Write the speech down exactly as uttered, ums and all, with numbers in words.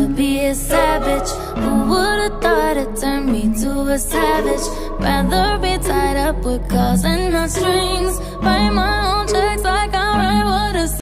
to be a savage. Who would've thought it turned me to a savage? Rather be tied up with calls and not strings.